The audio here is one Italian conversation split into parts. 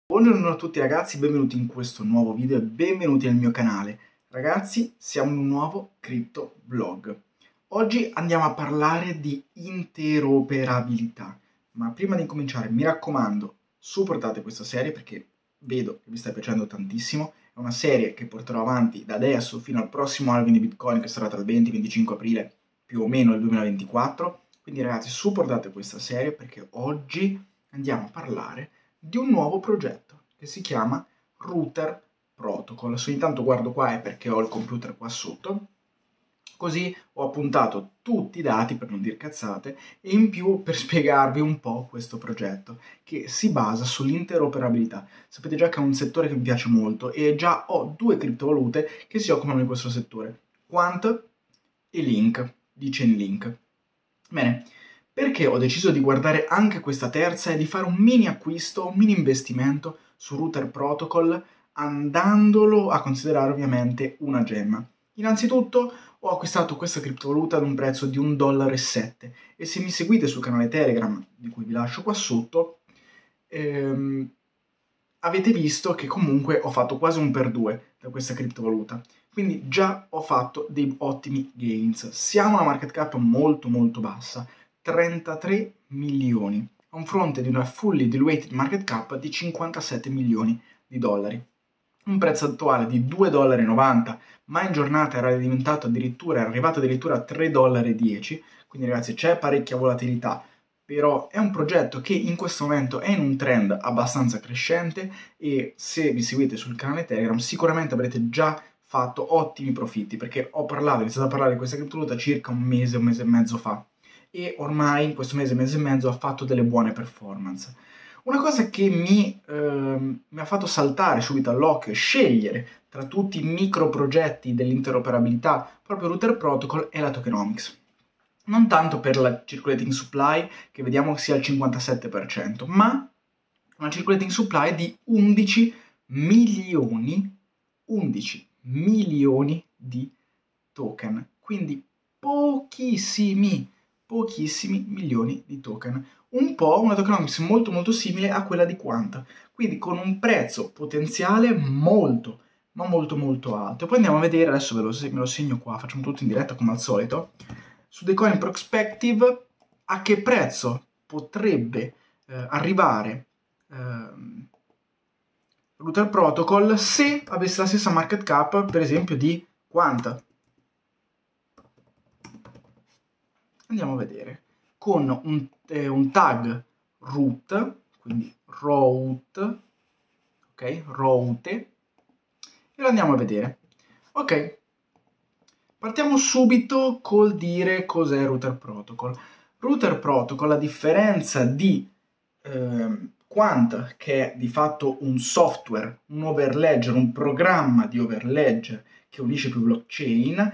Buongiorno a tutti ragazzi, benvenuti in questo nuovo video e benvenuti al mio canale. Ragazzi, siamo in un nuovo crypto vlog. Oggi andiamo a parlare di interoperabilità, ma prima di cominciare mi raccomando, supportate questa serie perché vedo che vi sta piacendo tantissimo. È una serie che porterò avanti da adesso fino al prossimo halving di Bitcoin che sarà tra il 20 e il 25 aprile più o meno del 2024. Quindi ragazzi, supportate questa serie perché oggi andiamo a parlare di un nuovo progetto che si chiama Router Protocol. Se ogni tanto guardo qua è perché ho il computer qua sotto, così ho appuntato tutti i dati per non dire cazzate e in più per spiegarvi un po' questo progetto che si basa sull'interoperabilità. Sapete già che è un settore che mi piace molto e già ho due criptovalute che si occupano di questo settore, Quant e Link, di Chainlink. Bene, perché ho deciso di guardare anche questa terza e di fare un mini acquisto, un mini investimento su Router Protocol, andandolo a considerare ovviamente una gemma. Innanzitutto ho acquistato questa criptovaluta ad un prezzo di $1,07 e se mi seguite sul canale Telegram, di cui vi lascio qua sotto, avete visto che comunque ho fatto quasi un per due da questa criptovaluta. Quindi già ho fatto dei ottimi gains. Siamo a una market cap molto bassa, 33 milioni, a un fronte di una fully diluted market cap di 57 milioni di dollari. Un prezzo attuale di $2,90, ma in giornata era arrivato addirittura a $3,10, quindi ragazzi c'è parecchia volatilità, però è un progetto che in questo momento è in un trend abbastanza crescente e se vi seguite sul canale Telegram sicuramente avrete già fatto ottimi profitti, perché ho iniziato a parlare di questa criptovaluta circa un mese e mezzo fa e ormai in questo mese e mezzo ha fatto delle buone performance. Una cosa che mi ha fatto saltare subito all'occhio e scegliere tra tutti i micro progetti dell'interoperabilità proprio Router Protocol è la tokenomics. Non tanto per la circulating supply, che vediamo sia al 57%, ma una circulating supply di 11 milioni di token, quindi pochissimi milioni di token. Un po' una tokenomics molto simile a quella di Quant, quindi con un prezzo potenziale molto alto. E poi andiamo a vedere, adesso me lo segno qua, facciamo tutto in diretta come al solito, su The Coin Prospective a che prezzo potrebbe arrivare Router Protocol se avesse la stessa market cap per esempio di Quant. Andiamo a vedere con un tag root, quindi route, ok, route, e lo andiamo a vedere. Ok, partiamo subito col dire cos'è Router Protocol. Router Protocol, a differenza di Quant, che è di fatto un software, un overledger, un programma di overledger che unisce più blockchain,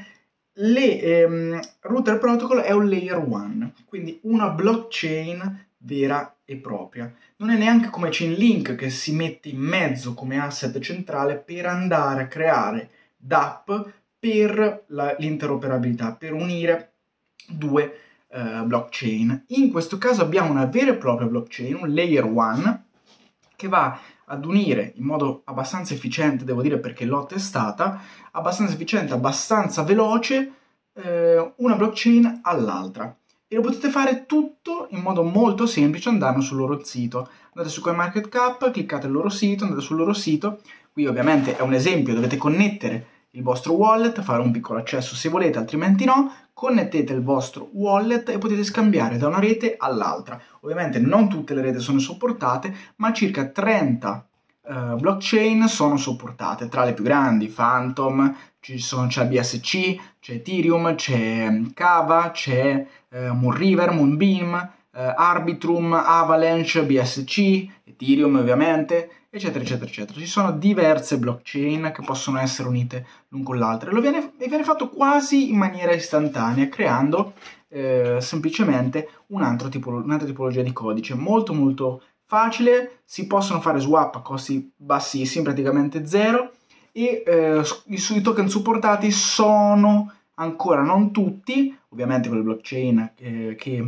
Router Protocol è un layer 1, quindi una blockchain vera e propria. Non è neanche come Chainlink che si mette in mezzo come asset centrale per andare a creare dApp per l'interoperabilità, per unire due blockchain. In questo caso abbiamo una vera e propria blockchain, un layer 1, che va ad unire in modo abbastanza efficiente, devo dire perché l'ho testata, abbastanza efficiente, abbastanza veloce, una blockchain all'altra. E lo potete fare tutto in modo molto semplice andando sul loro sito. Andate su CoinMarketCap, cliccate il loro sito, andate sul loro sito. Qui ovviamente è un esempio, dovete connettere il vostro wallet, fare un piccolo accesso se volete, altrimenti no. Connettete il vostro wallet e potete scambiare da una rete all'altra. Ovviamente non tutte le reti sono supportate, ma circa 30 blockchain sono supportate, tra le più grandi, Phantom, c'è BSC, c'è Ethereum, c'è Kava, c'è Moonriver, Moonbeam, Arbitrum, Avalanche, BSC, Ethereum ovviamente, eccetera. Ci sono diverse blockchain che possono essere unite l'un con l'altra e viene fatto quasi in maniera istantanea, creando semplicemente un'altra tipologia di codice molto facile. Si possono fare swap a costi bassissimi, praticamente zero, e i token supportati sono ancora non tutti, ovviamente con le blockchain che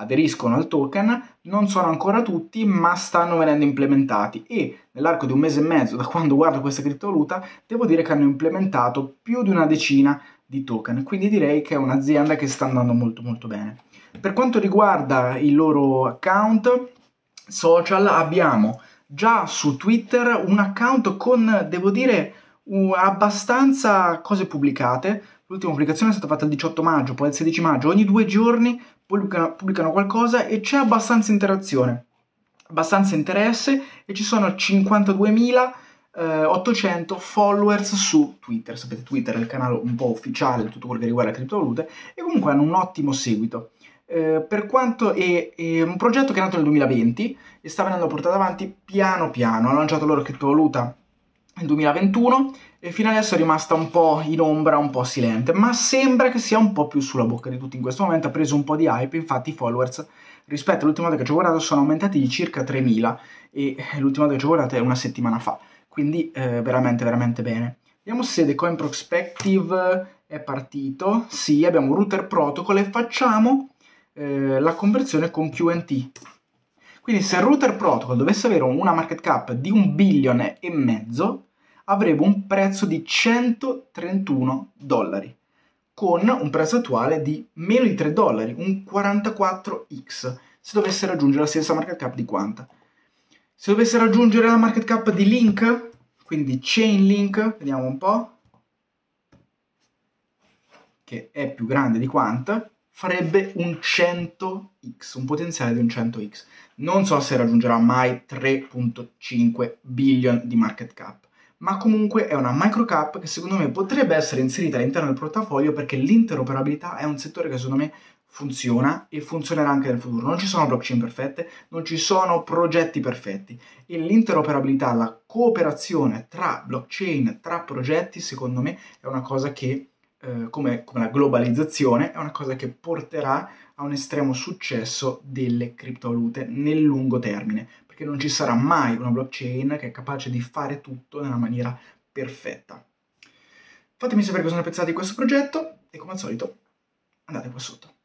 aderiscono al token, non sono ancora tutti, ma stanno venendo implementati e nell'arco di un mese e mezzo da quando guardo questa criptovaluta devo dire che hanno implementato più di una decina di token, quindi direi che è un'azienda che sta andando molto molto bene. Per quanto riguarda i loro account social, abbiamo già su Twitter un account con, devo dire, abbastanza cose pubblicate. L'ultima pubblicazione è stata fatta il 18 maggio, poi il 16 maggio, ogni 2 giorni pubblicano qualcosa e c'è abbastanza interazione, abbastanza interesse e ci sono 52.800 followers su Twitter. Sapete, Twitter è il canale un po' ufficiale di tutto quello che riguarda le criptovalute e comunque hanno un ottimo seguito. Per quanto è un progetto che è nato nel 2020 e sta venendo portato avanti piano piano. Hanno lanciato la loro criptovaluta nel 2021 e fino adesso è rimasta un po' in ombra, un po' silente, ma sembra che sia un po' più sulla bocca di tutti in questo momento, ha preso un po' di hype, infatti i followers rispetto all'ultima volta che ci ho guardato sono aumentati di circa 3.000 e l'ultima volta che ci ho guardato è una settimana fa, quindi veramente veramente bene. Vediamo se The Coin Prospective è partito. Sì, abbiamo Router Protocol e facciamo la conversione con QNT. Quindi se Router Protocol dovesse avere una market cap di 1,5 billion, avrebbe un prezzo di $131, con un prezzo attuale di meno di $3, un 44x, se dovesse raggiungere la stessa market cap di Quanta. Se dovesse raggiungere la market cap di Link, quindi Chainlink, vediamo un po', che è più grande di Quanta, farebbe un 100x, un potenziale di un 100x. Non so se raggiungerà mai 3.5 billion di market cap, ma comunque è una microcap che secondo me potrebbe essere inserita all'interno del portafoglio perché l'interoperabilità è un settore che secondo me funziona e funzionerà anche nel futuro. Non ci sono blockchain perfette, non ci sono progetti perfetti e l'interoperabilità, la cooperazione tra blockchain, tra progetti, secondo me è una cosa che come la globalizzazione, è una cosa che porterà a un estremo successo delle criptovalute nel lungo termine, perché non ci sarà mai una blockchain che è capace di fare tutto nella maniera perfetta. Fatemi sapere cosa ne pensate di questo progetto e come al solito andate qua sotto.